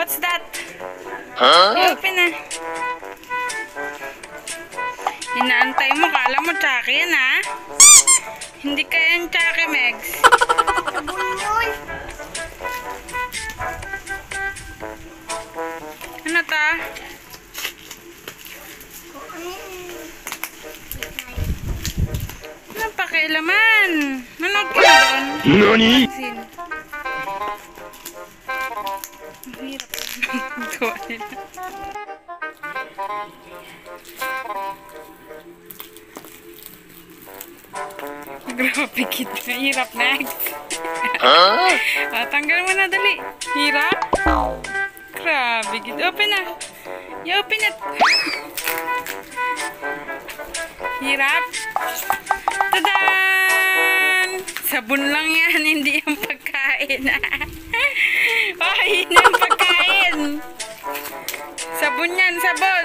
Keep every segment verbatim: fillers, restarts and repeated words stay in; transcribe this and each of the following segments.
What's that? Huh? I-open na. Inaantay mo. Kala mo tsaka yan, ha? Hindi kaya yung tsaka, Megs. Ano ta? Anong pakialaman? Nanood ka na doon? Nani? Ang hirap. Gawa nila. Grabe kita. Hirap, Next. Huh? Ah, tanggal mo na, dali. Hirap? Grabe kita. Open na. I-open it. Hirap. Tadan! Sabon lang yan, hindi yung pagkain. Oh, yun yung pagkain. Sabon yan, sabon.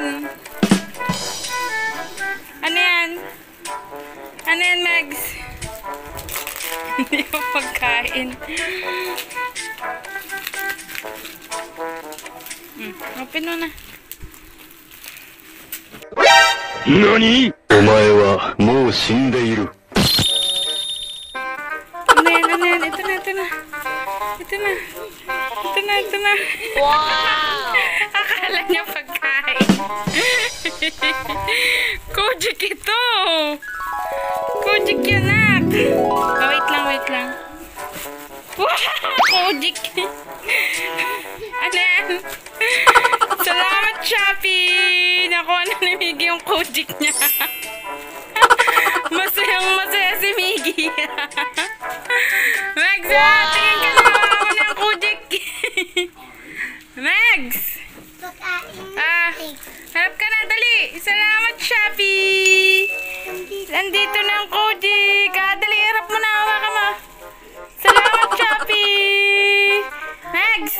Ano yan? Ano yan, Megs? Hindi yung pagkain. Hmm, open mo na. Nani? Omae wa mou shindeiru. Ano yan, ano yan? Ito na, ito na. Ito na. Ito na, ito na. Wow! Akala niya pagkain. Kojik ito. Kojik yan, Nak. Oh, wait lang, wait lang. Wow! Kojik. Ano yan? Salamat, Shopee! Nakuha na ni Miggy yung Kojik niya. Masayang masaya si Miggy. Megs, wow! Tingin ka na ako ng Kojik. Megs! Ah, harap ka na, dali. Salamat, Shopee! Nandito na ang Kojik. Ah, dali, harap mo na. Hawakan mo. Salamat, Shopee! Megs!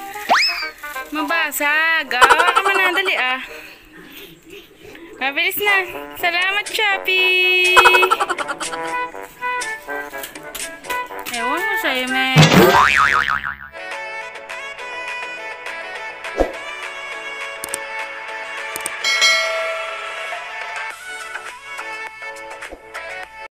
Mabasag. Ah, hawakan mo na, dali ah. Mabilis na. Salamat, Shopee! Ewan mo sa'yo, Megs.